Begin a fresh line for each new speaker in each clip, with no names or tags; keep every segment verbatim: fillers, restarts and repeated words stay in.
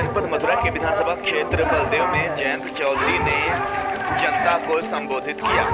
जनपद मथुरा के विधानसभा क्षेत्र बलदेव में जयंत चौधरी ने जनता को संबोधित किया।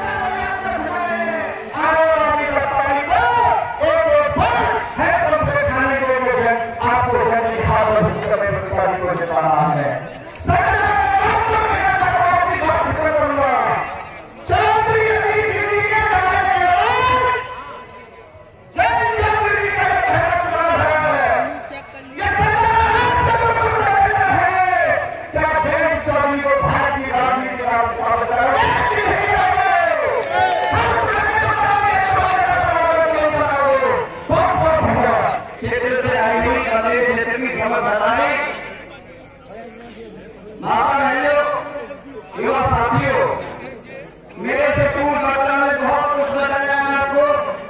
माता बहनों, युवा साथियों, मेरे से दूर घटना में बहुत कुछ बताया है आपको।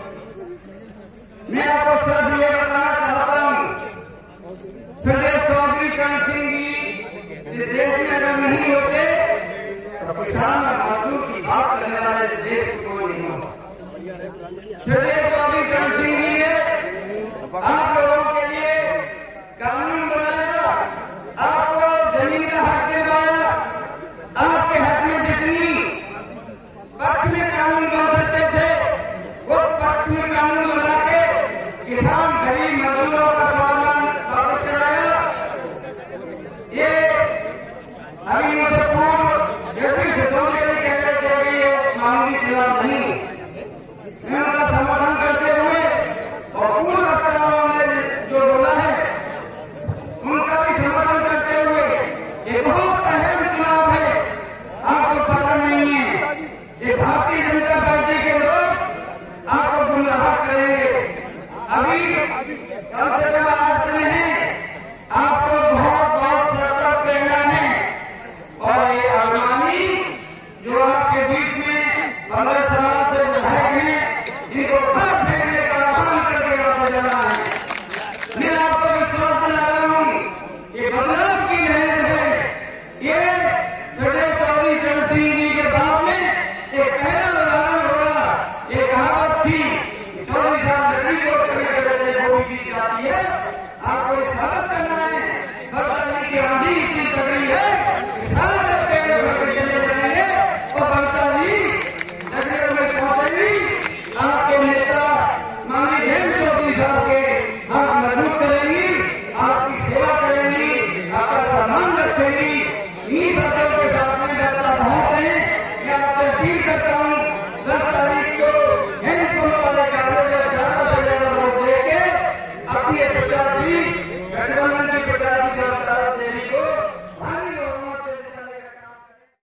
मैं आपको सिर्फ ये बताना चाहता हूँ, सुरेश चौधरी चरण सिंह जी इस देश में अगर नहीं होते तो किसान और मजदूर की बात करने वाले देश को कोई नहीं होता। सुरेश चौधरी चरण सिंह जी ने आप लोगों के लिए कानून बनाया, आपको जमीन का हक दिलवाया, आपके हक में जितनी पक्ष में कानून बन सकते थे वो पक्ष में कानून बना के किसान गरीब मजदूरों का सम्मान वापस कराया। ये अभी मुझे पूर्व जगदीश चौधरी कह रहे थे कि ये मामूली खिलाफ नहीं, मैं उनका समाधान करते हुए और पूर्व वक्ताओं ने जो बोला है उनका भी समर्थन करते हुए ये बहुत अहम चुनाव है। आपको पता नहीं है, ये भारतीय जनता पार्टी के लोग आपको गुमराह करेंगे। अभी कम से कम आते हैं, आपको बहुत बहुत सतर्क रहना है। और ये अरमानी जो आपके बीच में पंद्रह साल से विधायक हैं, जिनको घर फेंकने का आह्वान करके आपसे जाना है। मैं आपको विश्वास दिला रहा हूँ, ये बदलाव की लहर है। ये सुरेश चौधरी चरण सिंह जी के बाप में एक पहला उदाहरण होगा। ये कहावत थी कि चौधरी साहब लकड़ी को कभी कहते हैं वो भी जीत जाती है। आपको ये साबित करना है, बरसाती की आंधी इतनी तगड़ी है कि सारे पेड़ उड़ के चले जाएंगे और बरसाती लकड़ियों में पहुंचेगी। आपके नेता माननीय जयंत चौधरी साहब के हाथ मजबूत करेंगी, आपकी सेवा करेंगी, आपका सम्मान रखेगी। इन्हीं शब्दों के साथ में डरता बहुत है। मैं आपसे अपील करता हूँ